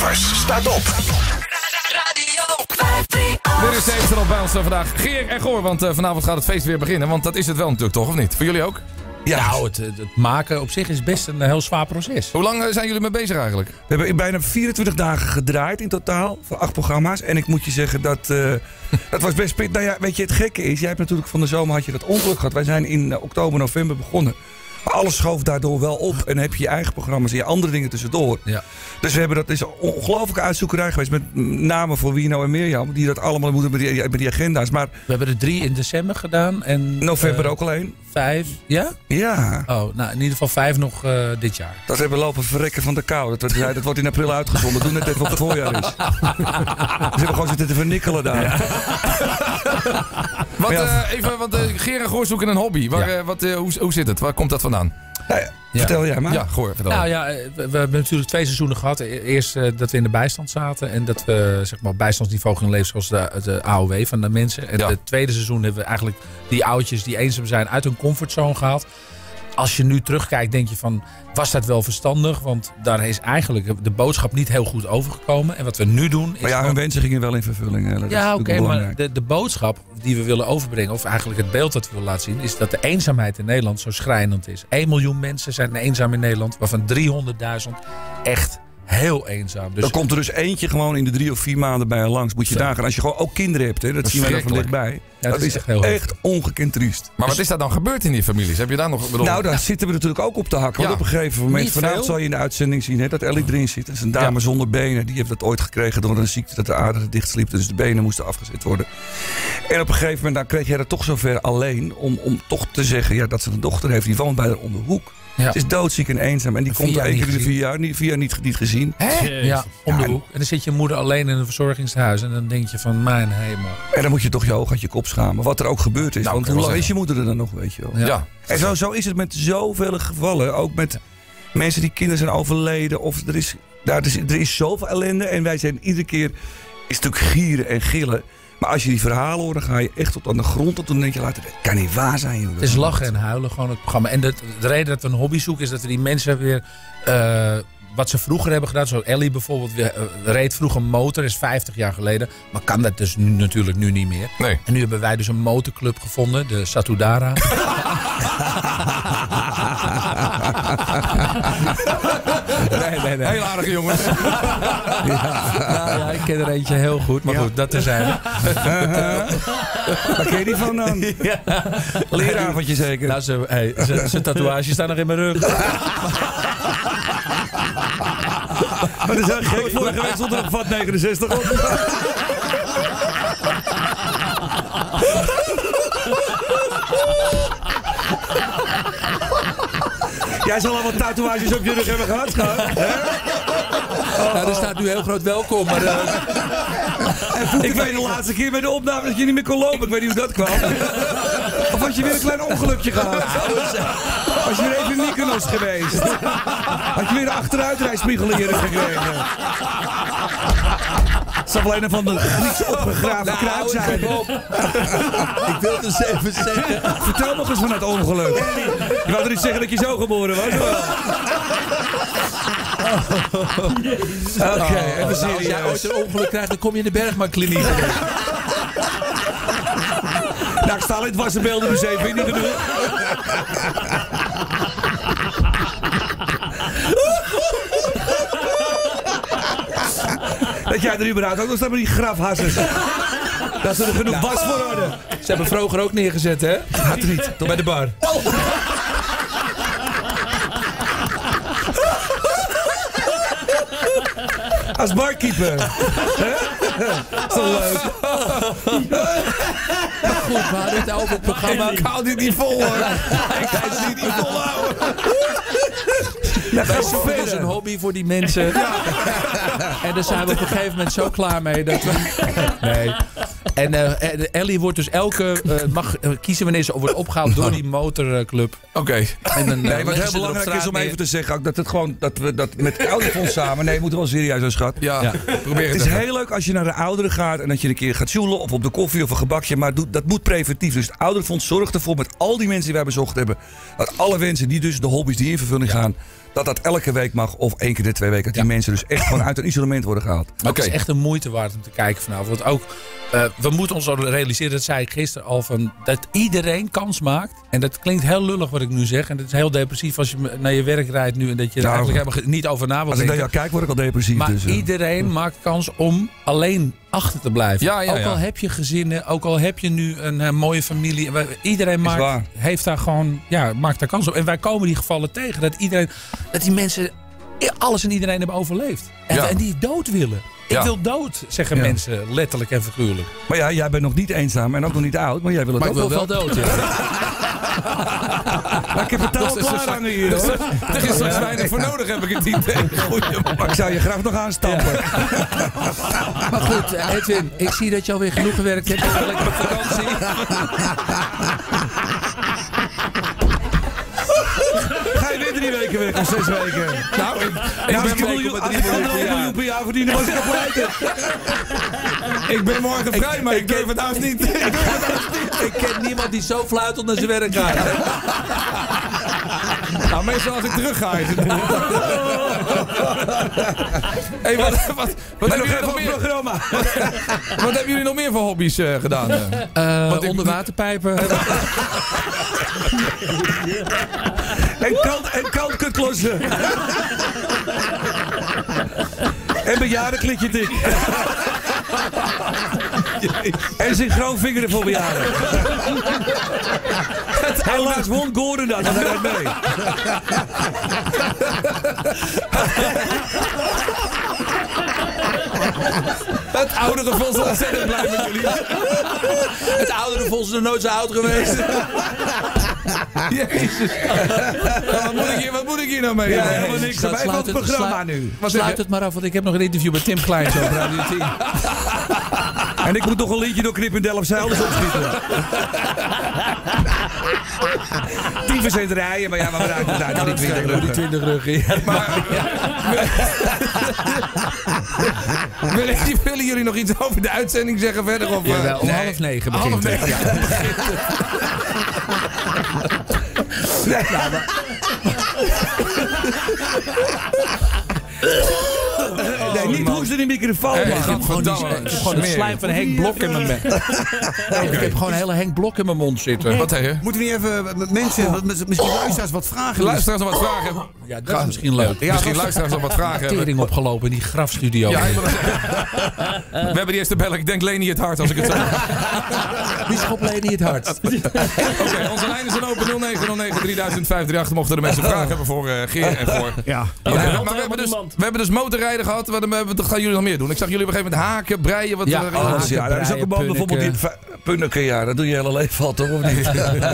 Evers staat op. Dit is de eerste op bij ons vandaag. Geer en Goor, want vanavond gaat het feest weer beginnen. Want dat is het wel natuurlijk toch, of niet? Voor jullie ook? Ja, nou, het maken op zich is best een heel zwaar proces. Hoe lang zijn jullie mee bezig eigenlijk? We hebben bijna 24 dagen gedraaid in totaal. Voor 8 programma's. En ik moet je zeggen dat dat was best... Nou ja, weet je, het gekke is... Jij hebt natuurlijk van de zomer had je dat ongeluk gehad. Wij zijn in oktober, november begonnen. Maar alles schoof daardoor wel op. En dan heb je je eigen programma's en je andere dingen tussendoor. Ja. Dus we hebben dat is een ongelooflijke uitzoekerij geweest. Met namen voor Wino en Mirjam. Die dat allemaal moeten met die agenda's. Maar we hebben er 3 in december gedaan. En november ook al 1. 5, ja? Ja. Oh, nou in ieder geval 5 nog dit jaar. Dat hebben we lopen verrekken van de kou. Dat wordt in april uitgezonden. Doe net even of het voorjaar is. Ze hebben gewoon zitten te vernikkelen daar. Ja. Want Geer en Goor zoeken een hobby. Hoe zit het? Waar komt dat vandaan? Vertel jij maar. Ja, Goor, vertel. Nou ja, we hebben natuurlijk 2 seizoenen gehad. Eerst dat we in de bijstand zaten. En dat we zeg maar, bijstandsniveau gingen leven zoals de AOW van de mensen. En het tweede seizoen hebben we eigenlijk die oudjes die eenzaam zijn uit hun comfortzone gehaald. Als je nu terugkijkt, denk je van, was dat wel verstandig? Want daar is eigenlijk de boodschap niet heel goed overgekomen. En wat we nu doen... Maar ja, hun wensen gingen wel in vervulling. Ja, oké, maar de boodschap die we willen overbrengen... of eigenlijk het beeld dat we willen laten zien... is dat de eenzaamheid in Nederland zo schrijnend is. 1 miljoen mensen zijn eenzaam in Nederland... waarvan 300.000 echt heel eenzaam. Dus dan komt er dus eentje gewoon in de 3 of 4 maanden bij je langs. Moet je nagaan. Als je gewoon ook kinderen hebt, hè, dat zien we dan van dichtbij. Ja, dat is echt ongekend triest. Maar wat is daar dan gebeurd in die families? Heb je daar nog... Nou, daar zitten we natuurlijk ook op te hakken. Want op een gegeven moment, vanavond zal je in de uitzending zien... Hè, dat Ellie erin zit. Dat is een dame zonder benen. Die heeft dat ooit gekregen door een ziekte dat de aderen dichtsliep. Dus de benen moesten afgezet worden. En op een gegeven moment dan kreeg jij dat toch zover alleen... om toch te zeggen dat ze een dochter heeft. Die woont bij haar om de hoek. Ja. Het is doodziek en eenzaam. En die komt 1 keer in de 4 jaar niet gezien. Hè? Ja, om de hoek. En dan zit je moeder alleen in een verzorgingshuis. En dan denk je van, mijn hemel. En dan moet je toch je oog uit je kop schamen. Wat er ook gebeurd is. Want hoe lang is je moeder er dan nog, weet je wel? Ja. En zo is het met zoveel gevallen. Ook met mensen die kinderen zijn overleden. Of er is zoveel ellende. En wij zijn iedere keer... is het natuurlijk gieren en gillen. Maar als je die verhalen hoort, dan ga je echt tot aan de grond. En dan denk je later, dat kan niet waar zijn. Joh. Het is lachen en huilen, gewoon het programma. En de reden dat we een hobby zoeken, is dat we die mensen weer... wat ze vroeger hebben gedaan, zoals Ellie bijvoorbeeld, reed vroeger een motor, is 50 jaar geleden. Maar kan dat dus natuurlijk nu niet meer. Nee. En nu hebben wij dus een motorclub gevonden, de Satudara. Nee. Heel aardige jongens. Ik ken er eentje heel goed, maar goed, dat terzijde. Waar ken je die van dan? Leeravondje zeker. Nou, zijn tatoeages staan nog in mijn rug. Maar dat is heel gek. Vorige week stond er nog vat 69 op. Jij zal al wat tatoeages op je rug hebben gehad, schat. Nou, er staat nu heel groot welkom. Maar, ik weet de laatste keer bij de opname dat je niet meer kon lopen. Ik weet niet hoe dat kwam. Of had je weer een klein ongelukje gehad? Was je weer even in Mykonos geweest? Had je weer een achteruitrijspiegel in je rug gekregen? Het zal wel een van de Griekse opgegraven kruid zijn. Ik wil het dus even zeggen. Vertel nog eens van het ongeluk. Je wou er niet zeggen dat je zo geboren was? Oké, even serieus. Als jij ooit een ongeluk krijgt, dan kom je in de Bergman-kliniek. Nou, ik sta in het Wassenbeeldenmuseum, vind je niet genoeg? Dat jij er überhaupt ook nog staat met die grafhassers. Dat ze er genoeg was voor worden. Ze hebben vroeger ook neergezet, hè? Had er niet. Tot bij de bar. Als barkeeper. Zo leuk. Goed, we hadden het over het programma. Ik hou dit niet vol, hoor. Ik ga het niet volhouden. Wij zoeken dus een hobby voor die mensen. Ja. En daar zijn we op een gegeven moment zo klaar mee dat we... Nee. En Ellie wordt dus mag kiezen wanneer ze wordt opgehaald door die motorclub. Oké. Nee, wat heel belangrijk is om even te zeggen, ook dat we dat met het ouderfonds samen... Nee, we moeten wel serieus zijn, schat. Ja. Probeer het is heel leuk als je naar de ouderen gaat en dat je een keer gaat joelen of op de koffie of een gebakje. Maar dat moet preventief. Dus het ouderfonds zorgt ervoor met al die mensen die wij bezocht hebben, dat alle wensen die dus de hobby's die in vervulling gaan, dat elke week mag of 1 keer in de 2 weken. Dat die mensen dus echt gewoon uit een isolement worden gehaald. Het is echt een moeite waard om te kijken vanavond. Want ook, we moeten ons al realiseren, dat zei ik gisteren al, dat iedereen kans maakt. En dat klinkt heel lullig wat ik nu zeg. En dat is heel depressief als je naar je werk rijdt nu en dat je er eigenlijk helemaal niet over na wilt denken. Als ik naar jou kijk, word ik al depressief. Maar iedereen maakt kans om alleen achter te blijven. Ook al heb je gezinnen, ook al heb je nu een mooie familie. Iedereen heeft daar gewoon, maakt daar kans op. En wij komen die gevallen tegen. Dat die mensen alles en iedereen hebben overleefd. En die dood willen. Ik wil dood, zeggen mensen, letterlijk en figuurlijk. Maar ja, jij bent nog niet eenzaam en ook nog niet oud, maar jij wil het ook wel. Maar ik wil wel dood, Maar ik heb het al klaar hangen hier, hoor. Er is straks weinig voor nodig, heb ik het idee. Maar ik zou je graag nog aanstampen. Maar goed, Edwin, ik zie dat je alweer genoeg gewerkt hebt. Lekker op vakantie. Ga je weer 3 weken weg of 6 weken? Nou, ik ben miljoen per jaar verdienen, was ik nog pleiten. Ik ben morgen vrij, maar ik durf het haast niet. Ik ken niemand die zo fluitend naar zijn werk gaat. Nou, meestal als ik terug ga. Hey, wat hebben jullie nog meer? Programma. Wat hebben jullie nog meer voor hobby's gedaan? Onderwaterpijpen. En kantklossen. En bejaardenklitje dik. En synchroon vingeren voor bejaarden. Helaas won Gordon dat. En hij rijdt mee. Het oudere Vos is ontzettend blij met jullie. Het oudere Vos is nog nooit zo oud geweest. Jezus. Wat moet ik hier nou mee? Ja, helemaal niks. Wij van het programma nu. Sluit het maar af, want ik heb nog een interview met Tim Kleins over Radio 10. En ik moet nog een liedje door Knip in Delfzijl dus opschieten. 10% rijden, maar we raken het uit. Die 20 ruggen. Willen jullie nog iets over de uitzending zeggen verder? Of, om 8:30 begint het. Nee, niet hoesten in de microfoon. Ik heb gewoon het slijm van Henk Blok in mijn mond. Ik heb gewoon een hele Henk Blok in mijn mond zitten. Wat zeg je? Moeten we niet even met mensen, misschien luisteraars wat vragen? Luisteraars nog wat vragen? Ja, dat is misschien leuk. Misschien luisteraars nog wat vragen. Tering opgelopen in die grafstudio. Ja, we hebben die eerste bellen. Ik denk Leni het hart als ik het zo zeg. Wie schopt Leni het hart? Oké, onze lijnen zijn open 0909 3058. Mochten de mensen vragen hebben voor Geer en voor... Ja. Maar we hebben dus motorrijden gehad. Wat gaan jullie nog meer doen? Ik zag jullie op een gegeven moment haken, breien. Wat alles. Ja, dat is ook een man bijvoorbeeld die punniken. Ja, dat doe je hele leven al, toch? Of niet?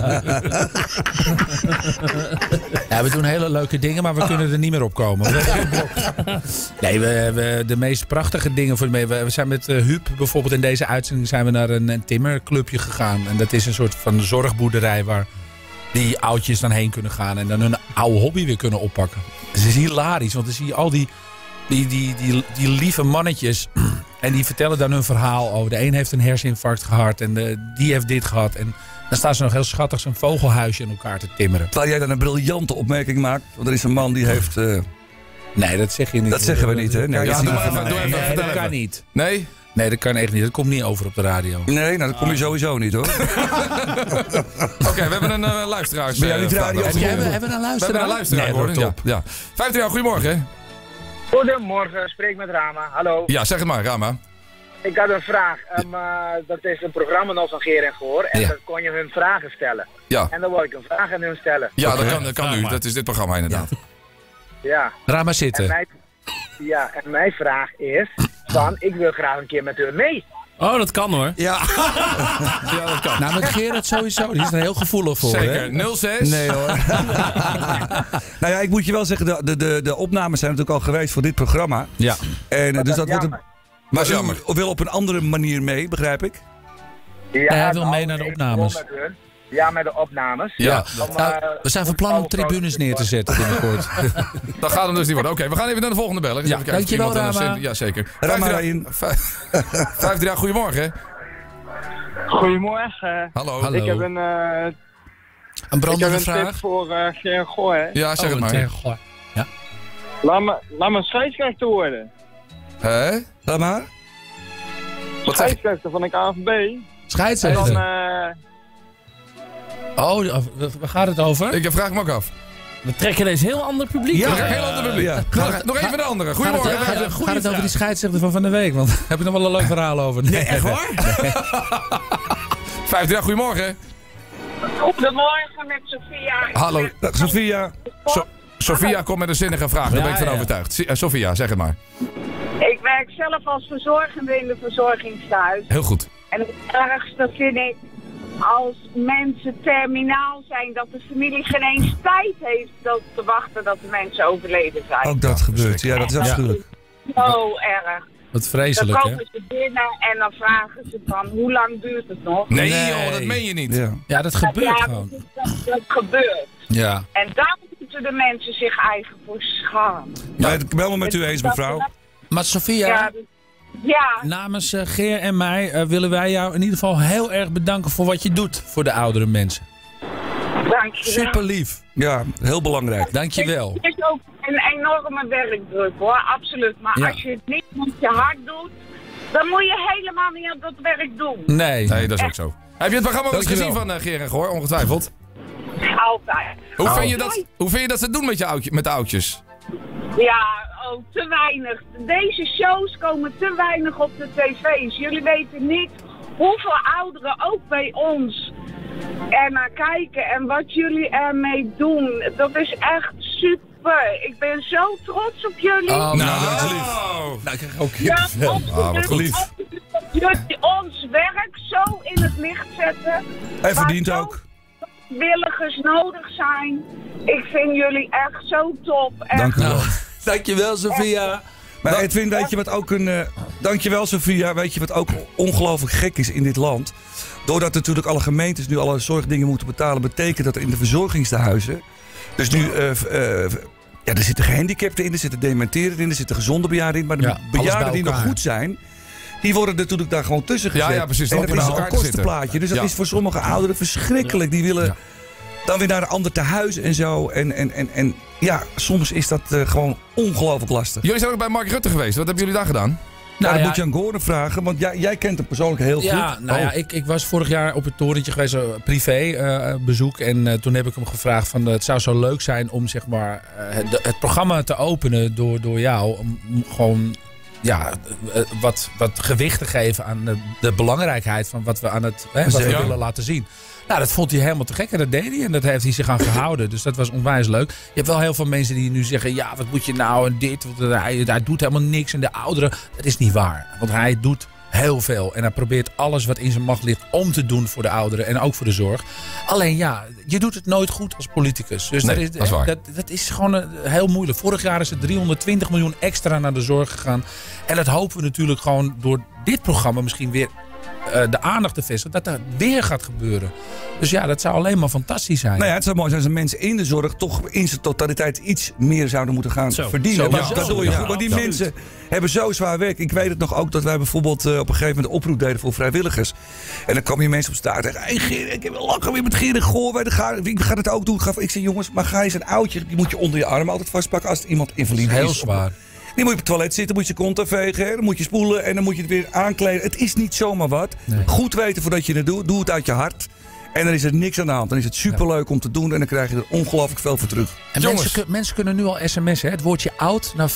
Ja, we doen hele leuke dingen, maar we kunnen er niet meer op komen. Nee, we de meest prachtige dingen voor de we zijn met Huub bijvoorbeeld in deze uitzending zijn we naar een timmerclubje gegaan. En dat is een soort van zorgboerderij waar die oudjes dan heen kunnen gaan en dan hun oude hobby weer kunnen oppakken. Het is hilarisch, want dan zie je al die lieve mannetjes en die vertellen dan hun verhaal over. De een heeft een herseninfarct gehad en die heeft dit gehad. En dan staan ze nog heel schattig zijn vogelhuisje in elkaar te timmeren. Terwijl jij dan een briljante opmerking maakt. Want er is een man die heeft... Nee, dat zeg je niet. Dat zeggen we niet, hè? Nee, dat kan niet. Nee? Nee, dat kan echt niet. Dat komt niet over op de radio. Nee, dat kom je sowieso niet, hoor. Oké, we hebben een luisteraars. Ben jij niet radio? Hebben we een luisteraar? We hebben een luisteraar, hoor. Ja. 15 jaar, goedemorgen. Goedemorgen, spreek met Rama. Hallo. Ja, zeg het maar, Rama. Ik had een vraag. Dat is een programma nog van Geer en Goor. En dan kon je hun vragen stellen. Ja. En dan wil ik een vraag aan hun stellen. Ja, dat kan nu. Dat is dit programma inderdaad. Ja. Rama zitten. En mijn vraag is... ik wil graag een keer met hun mee. Oh, dat kan hoor. Ja, dat kan. Nou, met Gerard sowieso. Die is er heel gevoelig voor. Zeker. Hè? 06? Nee hoor. Nou ja, ik moet je wel zeggen, de opnames zijn natuurlijk al geweest voor dit programma. Ja. En, dus dat wordt jammer. Maar u wil op een andere manier mee, begrijp ik? Ja, hij wil mee naar de opnames. Ja, met de opnames. Ja. We zijn van plan om tribunes neer te zetten binnenkort. Dat gaat hem dus niet worden. Oké, we gaan even naar de volgende bellen. Ja, dankjewel, Rama. Ja, zeker. Rama in. 15 jaar, goedemorgen. Goedemorgen. Hallo. Ik heb een brandende vraag. tip voor Geer Goor. Ja, zeg het maar. Ja. Laat me scheidsrechter worden. Hè? Laat maar. Wat zeg je? Scheidsrechter van de KNVB. Scheidsrechter. En dan, waar gaat het over? Ik vraag me ook af. We trekken deze heel ander publiek. Ja, heel ander publiek. Ja. Nog even de andere. Goedemorgen. Gaat het over die scheidsrechter van de week? Want heb je nog wel een leuk verhaal over? Nee, Echt waar? 5 jaar, goedemorgen. Goedemorgen met Sophia. Hallo. Dag Sophia. Sophia komt met een zinnige vraag, daar ben ik van overtuigd. Sophia, zeg het maar. Ik werk zelf als verzorgende in de verzorgingstehuis. Heel goed. En het ergste vind ik als mensen terminaal zijn, dat de familie geen eens tijd heeft te wachten dat de mensen overleden zijn. Ook dat gebeurt. Ja, dat is afschuwelijk. Zo erg. Wat Dan vreselijk, hè? komen ze binnen en dan vragen ze van hoe lang duurt het nog? Nee, Nee. joh, dat meen je niet. Ja. Ja, dat gebeurt Ja, gewoon. dat gebeurt. Ja. En daar moeten de mensen zich eigen voor schamen. Ja, ik ben wel met u eens, mevrouw. Maar Sophia, Ja, ja. namens Geer en mij willen wij jou in ieder geval heel erg bedanken voor wat je doet voor de oudere mensen. Dankjewel. Super lief. Ja, heel belangrijk. Dankjewel. Het is ook een enorme werkdruk hoor, absoluut. Maar Ja. als je het niet met je hart doet, dan moet je helemaal niet aan dat werk doen. Nee. Nee, dat is ook zo. Heb je het programma wel eens gezien Dankjewel. van Geer en Goor? Ongetwijfeld. Altijd. Hoe vind je dat ze het doen met de oudjes? Ja, oh, te weinig. Deze shows komen te weinig op de tv's. Jullie weten niet hoeveel ouderen ook bij ons er naar kijken en wat jullie ermee doen. Dat is echt super. Ik ben zo trots op jullie. Oh, Nou, dat is lief. nou, ik krijg ook Ja, kippenvel. absoluut. goed. Absoluut dat jullie ons werk zo in het licht zetten. Hij verdient Waar ook. willigers nodig zijn. Ik vind jullie echt zo top. En Dank u wel. Dankjewel, Sophia. Maar Edwin, weet je wat ook dankjewel Sophia, weet je wat ook ongelooflijk gek is in dit land? Doordat natuurlijk alle gemeentes nu alle zorgdingen moeten betalen, betekent dat in de verzorgingstehuizen, dus nu, ja, er zitten gehandicapten in, er zitten dementerenden in, er zitten gezonde bejaarden in, maar de Ja, alles bejaarden bij die nog elkaar. goed zijn, die worden natuurlijk daar gewoon tussen gezet. Ja, precies. En dat Hopen is naar een elkaar te zitten. kostenplaatje. Dus dat Ja. is voor sommige ouderen verschrikkelijk. Die willen dan weer naar een ander tehuis en zo. En ja, soms is dat gewoon ongelooflijk lastig. Jullie zijn ook bij Mark Rutte geweest. Wat hebben jullie daar gedaan? Nou, dat ja. moet je aan Goren vragen, want jij kent hem persoonlijk heel Ja, goed. nou Oh. ja, ik was vorig jaar op het torentje geweest, privé bezoek. En toen heb ik hem gevraagd van het zou zo leuk zijn om zeg maar het programma te openen door jou. Om gewoon ja, wat gewicht te geven aan de belangrijkheid van wat we aan het wat we Ja. willen laten zien. Nou, dat vond hij helemaal te gek en dat deed hij. En dat heeft hij zich aan gehouden. Dus dat was onwijs leuk. Je hebt wel heel veel mensen die nu zeggen, ja, wat moet je nou en dit. Want hij doet helemaal niks. En de ouderen, dat is niet waar. Want hij doet heel veel. En hij probeert alles wat in zijn macht ligt om te doen voor de ouderen. En ook voor de zorg. Alleen ja, je doet het nooit goed als politicus. Dus Nee, dat is waar. dat is gewoon heel moeilijk. Vorig jaar is er 320 miljoen extra naar de zorg gegaan. En dat hopen we natuurlijk gewoon door dit programma misschien weer de aandacht te vestigen, dat er weer gaat gebeuren. Dus ja, dat zou alleen maar fantastisch zijn. Nou ja, het zou mooi zijn als de mensen in de zorg toch in zijn totaliteit iets meer zouden moeten gaan verdienen. Zo, Maar ja. dat doe je Ja, goed. Want die absoluut. mensen hebben zo zwaar werk. Ik weet het nog ook dat wij bijvoorbeeld op een gegeven moment een oproep deden voor vrijwilligers. En dan kwamen hier mensen op straat en zeggen, hey Geer, ik heb wel lachen weer met Geer en Goor. Ik ga het ook doen. Ik zeg, jongens, maar ga eens een oudje, die moet je onder je arm altijd vastpakken als er iemand invalide is. Heel zwaar. Die moet je op het toilet zitten, moet je kont vegen, hè, dan moet je spoelen en dan moet je het weer aankleden. Het is niet zomaar wat. Nee. Goed weten voordat je het doet. Doe het uit je hart. En dan is er niks aan de hand. Dan is het superleuk om te doen en dan krijg je er ongelooflijk veel voor terug. En Jongens. mensen kunnen nu al sms'en. Hè? Het woordje oud naar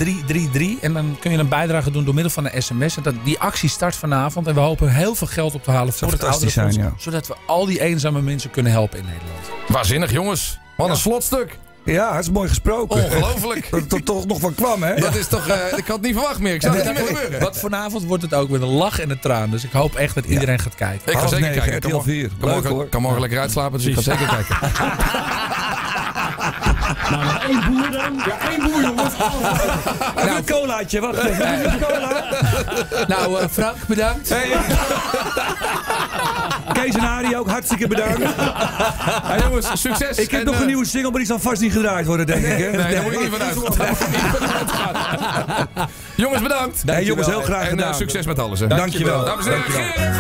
4333. En dan kun je een bijdrage doen door middel van een sms. En die actie start vanavond. En we hopen heel veel geld op te halen voor het fantastisch zijn, ouderenfonds. ja. Zodat we al die eenzame mensen kunnen helpen in Nederland. Waanzinnig, jongens. Wat een slotstuk. Ja, dat is mooi gesproken. Ongelooflijk. Dat er toch nog van kwam, hè? Dat is toch... ik had het niet verwacht meer. Ik zag het niet meer gebeuren. Want vanavond wordt het ook met een lach en een traan. Dus ik hoop echt dat iedereen gaat kijken. Ik ga Half zeker 9, kijken. RTL 4. Leuk, hoor. Kan morgen lekker uitslapen, dus ik ga zeker kijken. Nou, maar één boer dan. Ja, één boer, jongens. Nou, een colaatje, wacht even. Een cola. Nou, Frank, bedankt. Kees en Arie ook, hartstikke bedankt. Hey, jongens, succes. Ik heb En, nog een nieuwe single, maar die zal vast niet gedraaid worden, denk ik. Hè? Nee, daar moet ik niet van uitgaan. Jongens, bedankt. Hey, jongens, heel graag En gedaan. succes met alles. Hè. Dankjewel. Dames en heren, Dankjewel. Geer en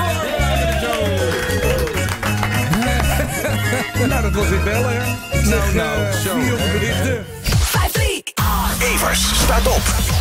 Goor. Nou, dat was weer bellen, hè? Nou, zo. 400 berichten. 538. Evers staat op.